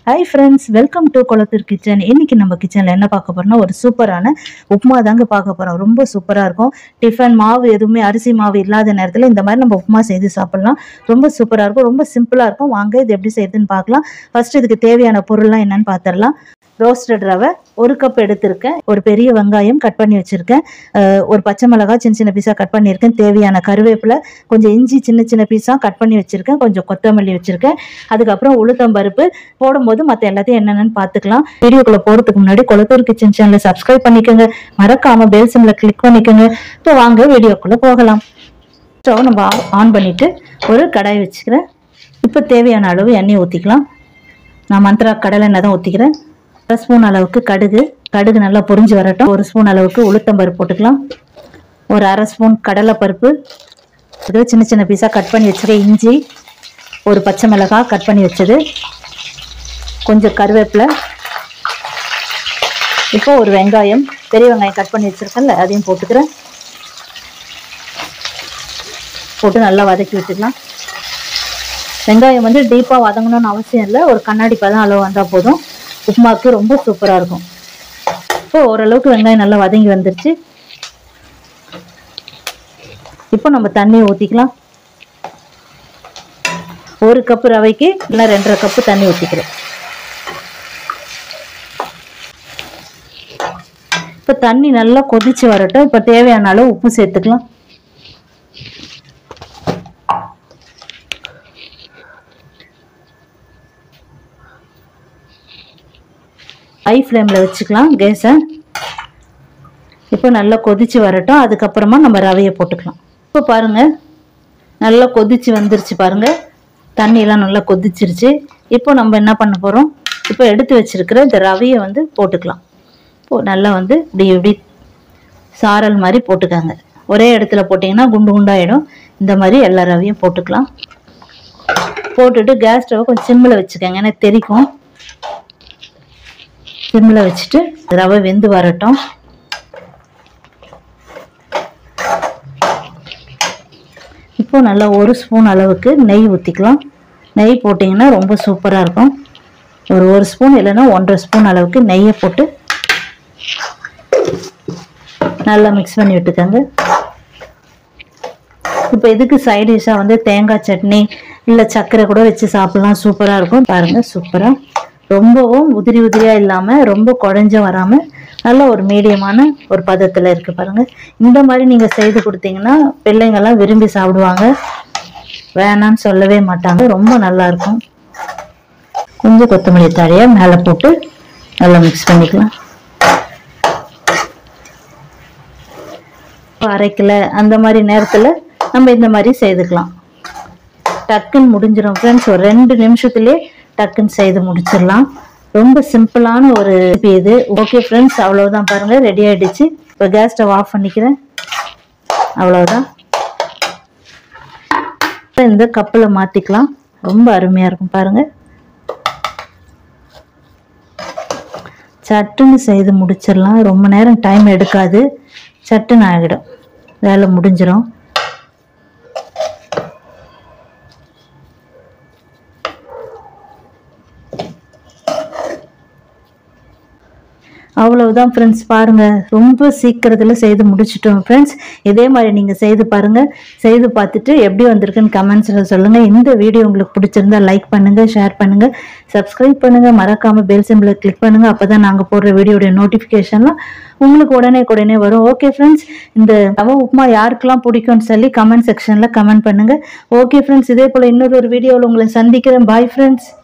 Hi friends, welcome to Kolathur Kitchen. இன்னைக்கு நம்ம கிச்சன்ல என்ன பார்க்க போறோம்னா ஒரு சூப்பரான உப்புமா தாங்க பார்க்க போறோம். ரொம்ப சூப்பரா இருக்கும். டிஃபன் மாவு எதுவுமே அரிசி மாவு இல்லாத நேரத்துல இந்த மாதிரி நம்ம உப்புமா செய்து சாப்பிடலாம். ரொம்ப சூப்பரா இருக்கும். ரொம்ப சிம்பிளா இருக்கும். வாங்க இது எப்படி செய்யுதுன்னு பார்க்கலாம். ஃபர்ஸ்ட் இதுக்கு தேவையான பொருள்லாம் என்னன்னு பார்த்துடலாம். ரோஸ்டட் ரவை 1 கப் எடுத்திருக்கேன். ஒரு பெரிய வெங்காயம் கட் பண்ணி வச்சிருக்கேன். ஒரு பச்சை மிளகாய் சின்ன சின்ன பீஸா கட் பண்ணியிருக்கேன். தேவையான கருவேப்பிலை, கொஞ்சம் இஞ்சி சின்ன சின்ன பீஸா கட் பண்ணி வச்சிருக்கேன். கொஞ்சம் கொத்தமல்லி வச்சிருக்கேன். அதுக்கப்புறம் உளுத்தம்பருப்பு போடும்போது மற்ற எல்லாத்தையும் என்னென்னு பார்த்துக்கலாம். வீடியோக்குள்ள போறதுக்கு முன்னாடி கொளத்தூர் கிச்சன் சேனலை சப்ஸ்கிரைப் பண்ணிக்கோங்க. மறக்காம பெல் சிம்ல கிளிக் பண்ணிக்கோங்க. இப்போ வாங்க வீடியோக்குள்ள போகலாம். ஸ்டவ் நம்ம ஆன் பண்ணிட்டு ஒரு கடாய் வச்சுக்கிறேன். இப்போ தேவையான அளவு எண்ணெய் ஊற்றிக்கலாம். நான் மந்த்ரா கடலை எண்ணெய் தான் ஊற்றிக்கிறேன். 1 ஸ்பூன் அளவுக்கு கடுகு நல்லா பொரிஞ்சு வரட்டும். 1 ஸ்பூன் அளவுக்கு உளுத்தம்பருப்பு போட்டுக்கலாம். ஒரு 1/2 ஸ்பூன் கடலைப்பருப்பு, சின்ன சின்ன பீஸாக கட் பண்ணி வச்சுருக்கேன். இஞ்சி, ஒரு பச்சை மிளகாய் கட் பண்ணி வச்சது, கொஞ்சம் கருவேப்பிலை, இப்போ ஒரு வெங்காயம், பெரிய வெங்காயம் கட் பண்ணி வச்சுருக்கேன்ல அதையும் போட்டுக்கிறேன். போட்டு நல்லா வதக்கி விட்டுக்கலாம். வெங்காயம் வந்து டீப்பாக வதங்கணும்னு அவசியம் இல்லை. ஒரு கண்ணாடி பதம் அளவு வந்தால் போதும். உப்புமாவுக்கு ரொம்ப சூப்பராக இருக்கும். இப்போ ஓரளவுக்கு வெங்காயம் நல்லா வதங்கி வந்துருச்சு. இப்போ நம்ம தண்ணி ஊற்றிக்கலாம். 1 கப்பு ரவைக்கு இல்லை 2.5 கப்பு தண்ணி ஊற்றிக்கிறேன். இப்போ தண்ணி நல்லா கொதிச்சு வரட்டும். இப்போ தேவையான அளவு உப்பு சேர்த்துக்கலாம். ஹை ஃப்ளேமில் வச்சுக்கலாம் கேஸை. இப்போ நல்லா கொதிச்சு வரட்டும். அதுக்கப்புறமா நம்ம ரவையை போட்டுக்கலாம். இப்போ பாருங்கள் நல்லா கொதிச்சு வந்துருச்சு பாருங்கள். தண்ணியெல்லாம் நல்லா கொதிச்சிருச்சு. இப்போ நம்ம என்ன பண்ண போகிறோம், இப்போ எடுத்து வச்சிருக்கிற இந்த ரவையை வந்து போட்டுக்கலாம். இப்போ நல்லா வந்து இப்படி சாரல் மாதிரி போட்டுக்காங்க. ஒரே இடத்துல போட்டிங்கன்னா குண்டு குண்டாயிடும். இந்த மாதிரி எல்லா ரவையும் போட்டுக்கலாம். போட்டுட்டு கேஸ் ஸ்டவை கொஞ்சம் சிம்மில் வச்சுக்கோங்க, ஏன்னா தெரிக்கும். சிம்மில் வச்சுட்டு ரவை வெந்து வரட்டும். இப்போ நல்லா 1 ஸ்பூன் அளவுக்கு நெய் ஊற்றிக்கலாம். நெய் போட்டிங்கன்னா ரொம்ப சூப்பராக இருக்கும். ஒரு 1 ஸ்பூன் இல்லைன்னா 1.5 ஸ்பூன் அளவுக்கு நெய்யை போட்டு நல்லா மிக்ஸ் பண்ணி விட்டுக்கோங்க. இப்போ இதுக்கு சைட் டிஷ்ஷாக வந்து தேங்காய் சட்னி இல்லை சர்க்கரை கூட வச்சு சாப்பிட்லாம். சூப்பராக இருக்கும். பாருங்கள் சூப்பராக, ரொம்பவும் உதிரி உதிரியாக இல்லாமல் ரொம்ப குழஞ்சும் வராமல் நல்ல ஒரு மீடியமான ஒரு பதத்தில் இருக்குது பாருங்கள். இந்த மாதிரி நீங்கள் செய்து கொடுத்தீங்கன்னா பிள்ளைங்கள்லாம் விரும்பி சாப்பிடுவாங்க, வேணான்னு சொல்லவே மாட்டாங்க. ரொம்ப நல்லாயிருக்கும். கொஞ்சம் கொத்தமல்லி தழையை மேலே போட்டு நல்லா மிக்ஸ் பண்ணிக்கலாம். அரைக்கல அந்த மாதிரி நேரத்தில் நம்ம இந்த மாதிரி செய்துக்கலாம். டக்குன்னு முடிஞ்சிடும் ஃப்ரெண்ட்ஸ். ஒரு 2 நிமிஷத்துலேயே டக்குன்னு செய்து முடிச்சிடலாம். ரொம்ப சிம்பிளான ஒரு ரெசிபி இது. ஓகே ஃப்ரெண்ட்ஸ், அவ்வளோதான் பாருங்கள், ரெடி ஆகிடுச்சு. இப்போ கேஸ் ஸ்டவ் ஆஃப் பண்ணிக்கிறேன். அவ்வளோதான். இந்த கப்பில் மாற்றிக்கலாம். ரொம்ப அருமையாக இருக்கும் பாருங்கள். சட்டுன்னு செய்து முடிச்சிடலாம். ரொம்ப நேரம் டைம் எடுக்காது. சட்டுன்னு ஆகிடும், வேலை முடிஞ்சிடும். அவ்வளவுதான் ஃப்ரெண்ட்ஸ். பாருங்கள், ரொம்ப சீக்கிரத்தில் செய்து முடிச்சிட்டோம் ஃப்ரெண்ட்ஸ். இதே மாதிரி நீங்கள் செய்து பாருங்கள். செய்து பார்த்துட்டு எப்படி வந்திருக்குன்னு கமெண்ட்ஸில் சொல்லுங்கள். இந்த வீடியோ உங்களுக்கு பிடிச்சிருந்தா லைக் பண்ணுங்கள், ஷேர் பண்ணுங்கள், சப்ஸ்கிரைப் பண்ணுங்கள். மறக்காமல் பெல் சிம்பிளை கிளிக் பண்ணுங்கள். அப்போ தான் நாங்கள் போடுற வீடியோடைய நோட்டிஃபிகேஷன்லாம் உங்களுக்கு உடனே வரும். ஓகே ஃப்ரெண்ட்ஸ், இந்த ரவை உப்புமா யாருக்கெல்லாம் பிடிக்கும்னு சொல்லி கமெண்ட் செக்ஷனில் கமெண்ட் பண்ணுங்கள். ஓகே ஃப்ரெண்ட்ஸ், இதே போல் இன்னொரு வீடியோவில் உங்களை சந்திக்கிறேன். Bye friends.